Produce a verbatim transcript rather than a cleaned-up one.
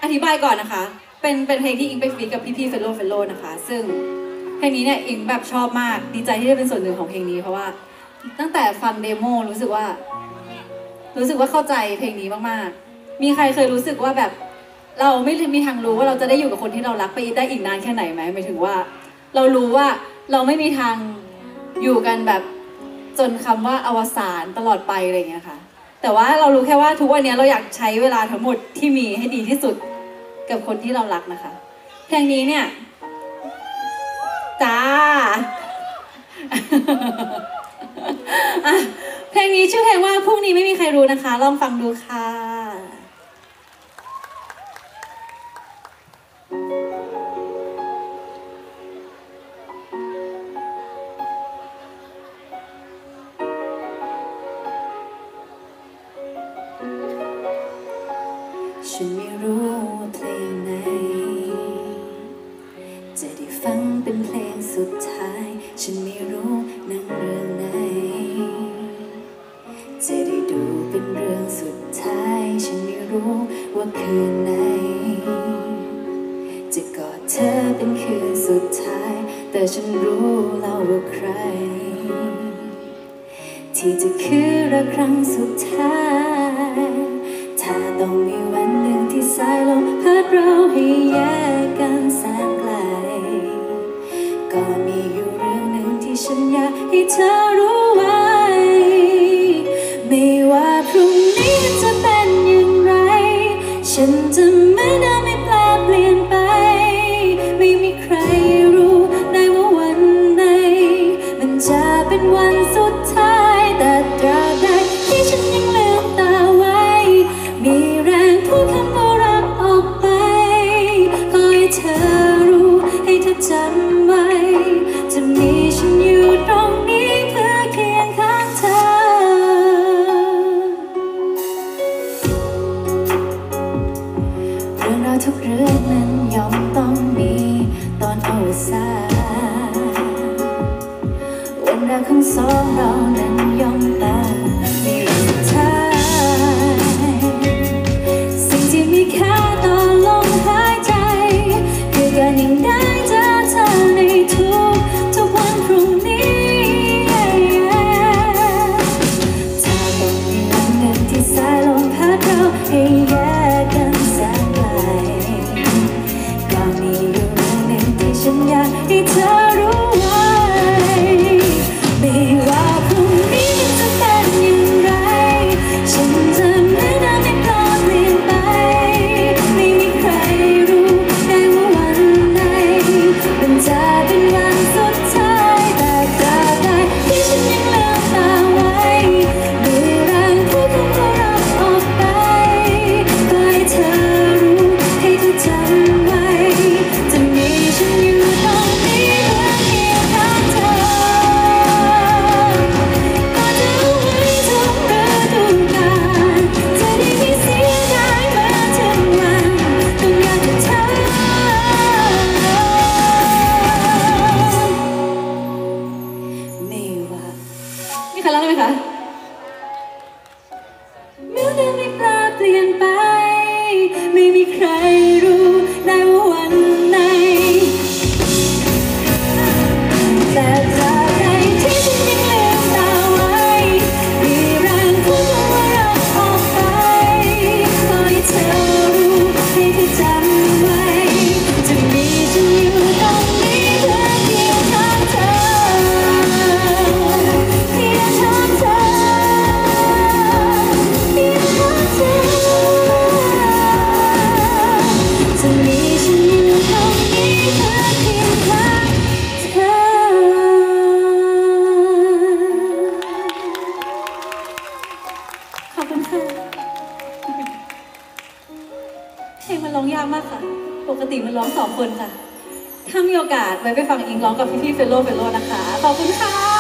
อธิบายก่อนนะคะเป็นเป็นเพลงที่อิงไปฟีดกับพี่ๆเฟลโลเฟลโลนะคะซึ่งเพลงนี้เนี่ยอิงแบบชอบมากดีใจที่ได้เป็นส่วนหนึ่งของเพลงนี้เพราะว่าตั้งแต่ฟังเดโมรู้สึกว่ารู้สึกว่าเข้าใจเพลงนี้มากๆมีใครเคยรู้สึกว่าแบบเราไม่มีทางรู้ว่าเราจะได้อยู่กับคนที่เรารักไปได้อีกนานแค่ไหนไหมหมายถึงว่าเรารู้ว่าเราไม่มีทางอยู่กันแบบจนคำว่าอวสานตลอดไปอะไรอย่างเงี้ยค่ะแต่ว่าเรารู้แค่ว่าทุกวันนี้เราอยากใช้เวลาทั้งหมดที่มีให้ดีที่สุดกับคนที่เรารักนะคะเพลงนี้เนี่ยจ้า เพลงนี้ชื่อเพลงว่าพรุ่งนี้ไม่มีใครรู้นะคะลองฟังดูค่ะฉันไม่รู้ว่าเพลงไหนจะได้ฟังเป็นเพลงสุดท้ายฉันไม่รู้หนังเรื่องไหนจะได้ดูเป็นเรื่องสุดท้ายฉันไม่รู้ว่าคืนไหนจะกอดเธอเป็นคืนสุดท้ายแต่ฉันรู้แล้วว่าใครที่จะคือรักครั้งสุดท้ายถ้าต้องมีวันหนึ่งที่สายลมพัดเราให้แยกกันแสนไกลก็มีอยู่เรื่องหนึ่งที่ฉันอยากให้เธอรู้ไว้ไม่ว่าพรุ่งนี้จะเป็นอย่างไรฉันจะไม่ได้ไม่แปลเปลี่ยนไปไม่มีใครรู้ได้ว่าวันไหนมันจะเป็นวันสุดท้ายแต่ตราบใดที่ฉันยังลืมตาไว้มีแรงพูดคำว่ารักออกไปขอให้เธอรู้ให้เธอจำไว้จะมีฉันอยู่ตรงนี้เพื่อเคียงข้างเธอเรื่องราวทุกเรื่องนั้นย่อมต้องมีตอนอวสานวันรักของสองเรานั้นย่อมต้องมีวันสุดท้ายสิ่งที่มีค่าต่อลมหายใจคือการยังได้เจอเธอในทุกทุกวันพรุ่งนี้ถ้าต้องมีวันหนึ่งที่สายลมพัดเราให้แยกกันแสนไกลก็มีอยู่เรื่องหนึ่งที่ฉันอยากให้เธอรู้ไว้ไม่ว่าพรุ่งนี้จะเป็นอย่างไรฉันจะไม่ได้ไม่ปลอดเปลี่ยนไปไม่มีใครรู้ได้ว่าวันไหนมันจะเป็นวันสุดท้ายแต่ตราบใดที่ฉันยังลืมตาไว้มีแรงพูดคำว่ารักออกไปก็ให้เธอรู้ให้เธอจำไว้จะมีฉันอยู่ตรงนี้เพื่อเคียงข้างเธอก็จะเอาไว้ทุกฤดูกาลจะได้ไม่เสียดายมาถึงวันต้องอยากจะเธอไม่ว่ามีใครร้องได้ไหมคะเมื่อได้ไม่กล้าเปลี่ยนไปไม่มีใครรู้ได้ว่าวันไหนแต่ตราบใดที่ฉันยังลืมตาไว้มีแรงพูดว่ารักออกไปขอให้เธอรู้ให้เธอจำไว้จะมีฉันอยู่ตรงนี้เพื่อเคียงข้างเธอเคียงข้างเธอเคียงข้างเธอจะมีฉันอยู่ตรงนี้เพื่อเคียงข้างเธอขอบคุณค่ะเพลงมันร้องยากมากค่ะปกติมันร้องสองคนค่ะถ้ามีโอกาสไว้ไปฟังอิงร้องกับพี่ๆเฟลโลเฟลโลนะคะขอบคุณค่ะ